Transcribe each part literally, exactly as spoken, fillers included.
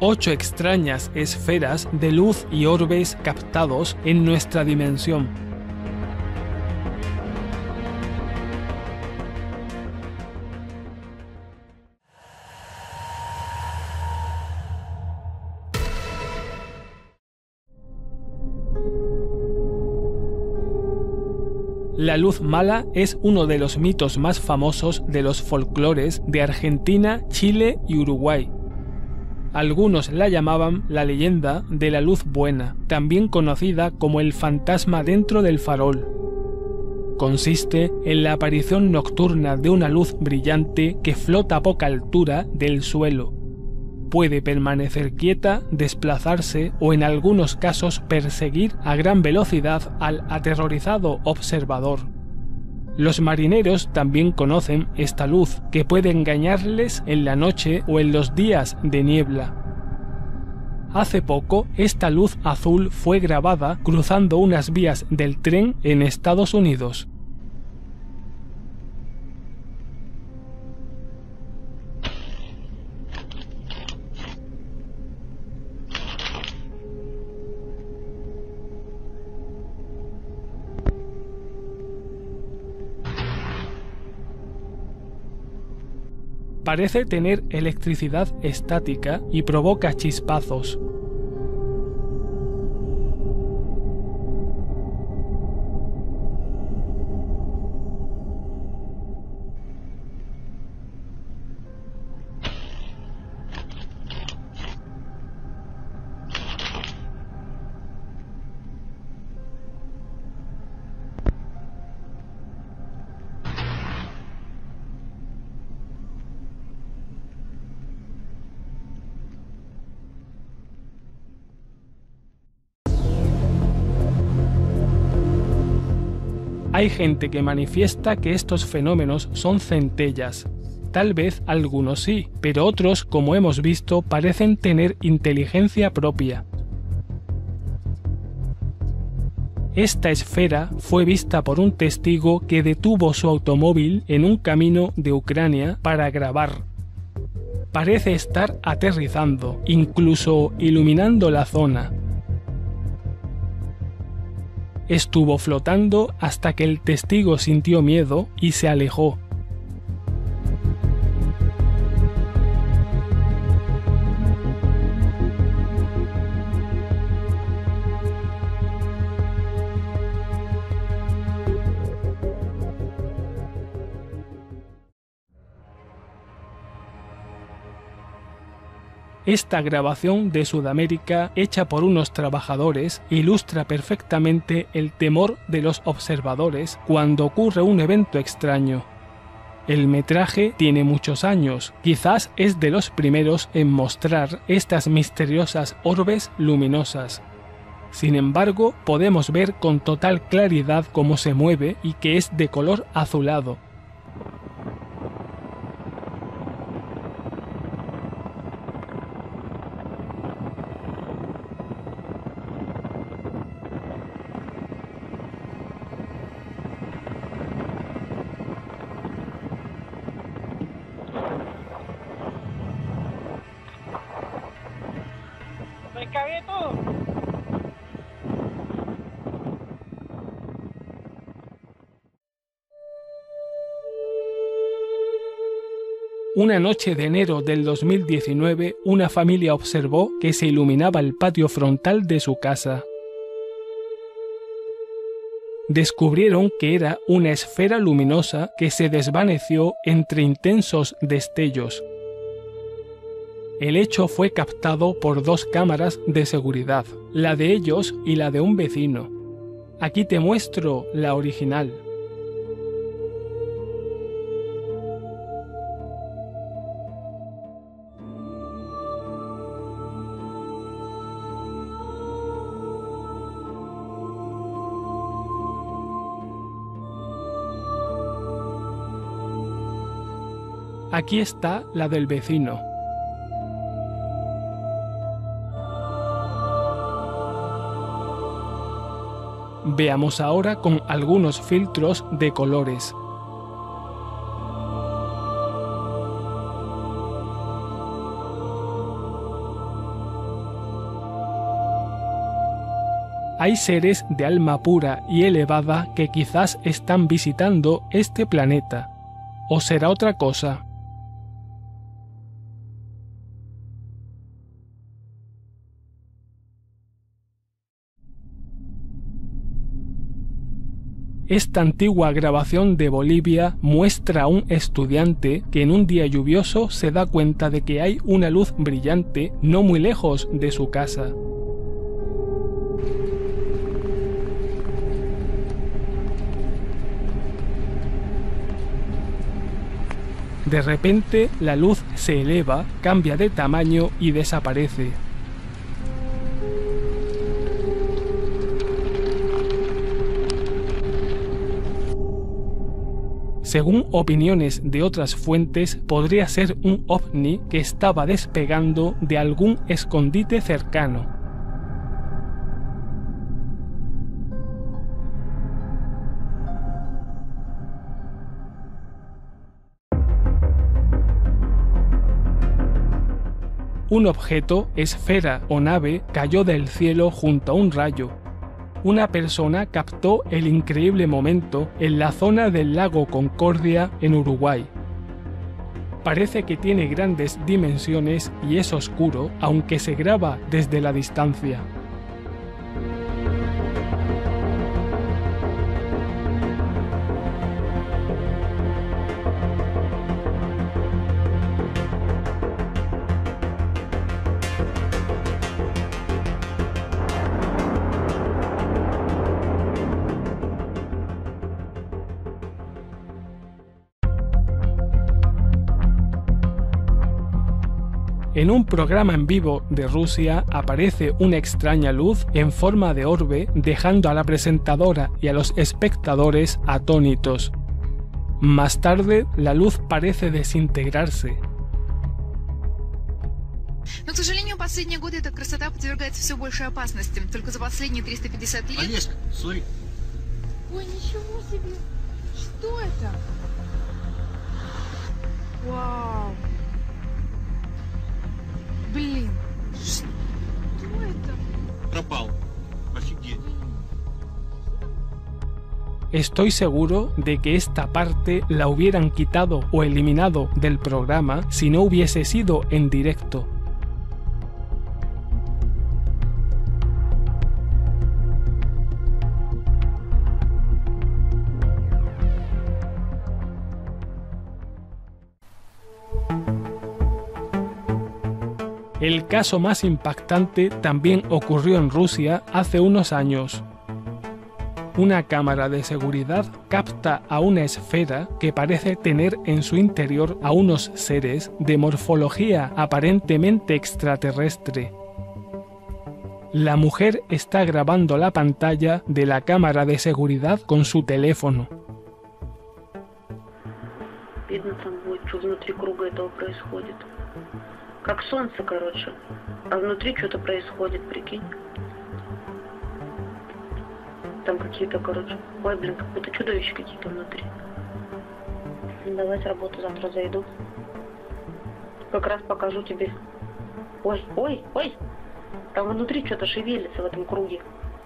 ocho extrañas esferas de luz y orbes captados en nuestra dimensión. La luz mala es uno de los mitos más famosos de los folclores de Argentina, Chile y Uruguay. Algunos la llamaban la leyenda de la luz buena, también conocida como el fantasma dentro del farol. Consiste en la aparición nocturna de una luz brillante que flota a poca altura del suelo. Puede permanecer quieta, desplazarse o en algunos casos perseguir a gran velocidad al aterrorizado observador. Los marineros también conocen esta luz, que puede engañarles en la noche o en los días de niebla. Hace poco, esta luz azul fue grabada cruzando unas vías del tren en Estados Unidos. Parece tener electricidad estática y provoca chispazos. Hay gente que manifiesta que estos fenómenos son centellas. Tal vez algunos sí, pero otros, como hemos visto, parecen tener inteligencia propia. Esta esfera fue vista por un testigo que detuvo su automóvil en un camino de Ucrania para grabar. Parece estar aterrizando, incluso iluminando la zona. Estuvo flotando hasta que el testigo sintió miedo y se alejó. Esta grabación de Sudamérica, hecha por unos trabajadores, ilustra perfectamente el temor de los observadores cuando ocurre un evento extraño. El metraje tiene muchos años, quizás es de los primeros en mostrar estas misteriosas orbes luminosas. Sin embargo, podemos ver con total claridad cómo se mueve y que es de color azulado. ¡Me cagué todo! Una noche de enero del dos mil diecinueve, una familia observó que se iluminaba el patio frontal de su casa. Descubrieron que era una esfera luminosa que se desvaneció entre intensos destellos. El hecho fue captado por dos cámaras de seguridad, la de ellos y la de un vecino. Aquí te muestro la original. Aquí está la del vecino. Veamos ahora con algunos filtros de colores. hay seres de alma pura y elevada que quizás están visitando este planeta. ¿O será otra cosa? Esta antigua grabación de Bolivia muestra a un estudiante que en un día lluvioso se da cuenta de que hay una luz brillante no muy lejos de su casa. De repente, la luz se eleva, cambia de tamaño y desaparece. Según opiniones de otras fuentes, podría ser un ovni que estaba despegando de algún escondite cercano. Un objeto, esfera o nave, cayó del cielo junto a un rayo. Una persona captó el increíble momento en la zona del lago Concordia, en Uruguay. Parece que tiene grandes dimensiones y es oscuro, aunque se graba desde la distancia. En un programa en vivo de Rusia aparece una extraña luz en forma de orbe, dejando a la presentadora y a los espectadores atónitos. Más tarde, la luz parece desintegrarse. Но, к сожалению, последние годы эта красота подвергается все большей опасности. Только за последние триста пятьдесят лет... Олежка, смотри. Ой, ничего себе! Что это? Вау! Блин, что это? Пропал. Офигеть. Estoy seguro de que esta parte la hubieran quitado o eliminado del programa si no hubiese sido en directo. El caso más impactante también ocurrió en Rusia hace unos años. Una cámara de seguridad capta a una esfera que parece tener en su interior a unos seres de morfología aparentemente extraterrestre. La mujer está grabando la pantalla de la cámara de seguridad con su teléfono. Видно там будет, что внутри круга этого происходит. Как солнце, короче. А внутри что-то происходит, прикинь. Там какие-то, короче... Ой, блин, как будто чудовища какие-то внутри. Давай с работы завтра зайду. Как раз покажу тебе. Ой, ой, ой! Там внутри что-то шевелится в этом круге.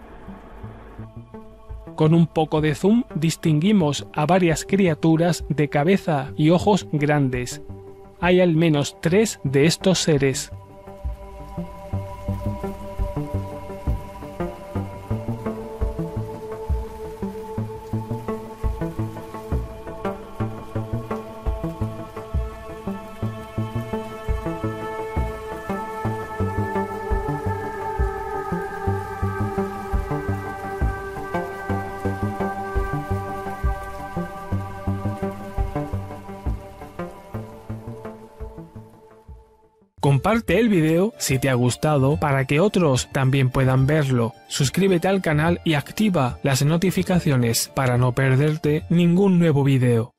Con un poco de zoom distinguimos a varias criaturas de cabeza y ojos grandes. Hay al menos tres de estos seres. Comparte el video si te ha gustado para que otros también puedan verlo. Suscríbete al canal y activa las notificaciones para no perderte ningún nuevo video.